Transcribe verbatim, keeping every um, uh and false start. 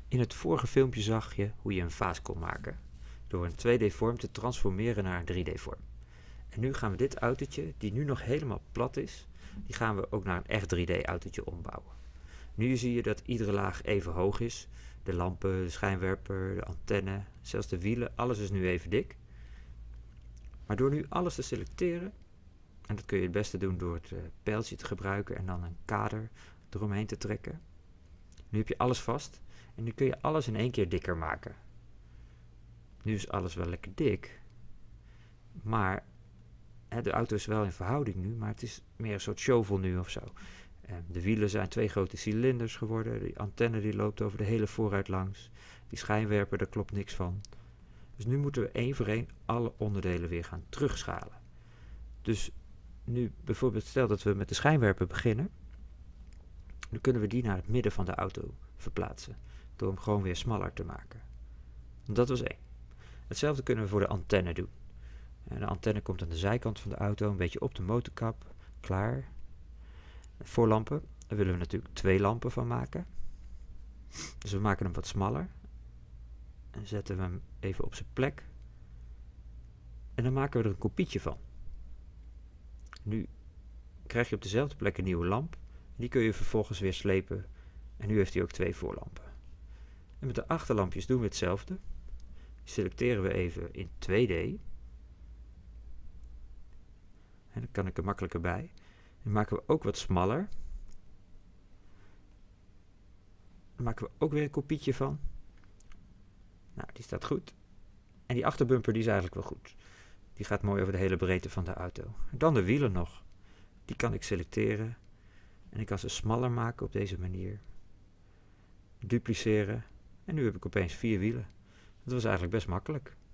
In het vorige filmpje zag je hoe je een vaas kon maken, door een twee D vorm te transformeren naar een drie D vorm. En nu gaan we dit autootje, die nu nog helemaal plat is, die gaan we ook naar een echt drie D autootje ombouwen. Nu zie je dat iedere laag even hoog is. De lampen, de schijnwerper, de antenne, zelfs de wielen, alles is nu even dik. Maar door nu alles te selecteren, en dat kun je het beste doen door het pijltje te gebruiken en dan een kader eromheen te trekken. Nu heb je alles vast en nu kun je alles in één keer dikker maken. Nu is alles wel lekker dik, maar hè, de auto is wel in verhouding nu, maar het is meer een soort shovel nu of zo. De wielen zijn twee grote cilinders geworden, die antenne die loopt over de hele voorruit langs, die schijnwerper, daar klopt niks van. Dus nu moeten we één voor één alle onderdelen weer gaan terugschalen. Dus nu bijvoorbeeld, stel dat we met de schijnwerper beginnen, dan kunnen we die naar het midden van de auto verplaatsen, door hem gewoon weer smaller te maken. Dat was één. Hetzelfde kunnen we voor de antenne doen. En de antenne komt aan de zijkant van de auto, een beetje op de motorkap, klaar. De voorlampen, daar willen we natuurlijk twee lampen van maken. Dus we maken hem wat smaller. En zetten we hem even op zijn plek. En dan maken we er een kopietje van. Nu krijg je op dezelfde plek een nieuwe lamp. Die kun je vervolgens weer slepen. En nu heeft hij ook twee voorlampen. En met de achterlampjes doen we hetzelfde. Die selecteren we even in twee D. En dan kan ik er makkelijker bij. Die maken we ook wat smaller. Daar maken we ook weer een kopietje van. Nou, die staat goed. En die achterbumper die is eigenlijk wel goed. Die gaat mooi over de hele breedte van de auto. En dan de wielen nog. Die kan ik selecteren. En ik kan ze smaller maken op deze manier. Dupliceren. En nu heb ik opeens vier wielen. Dat was eigenlijk best makkelijk.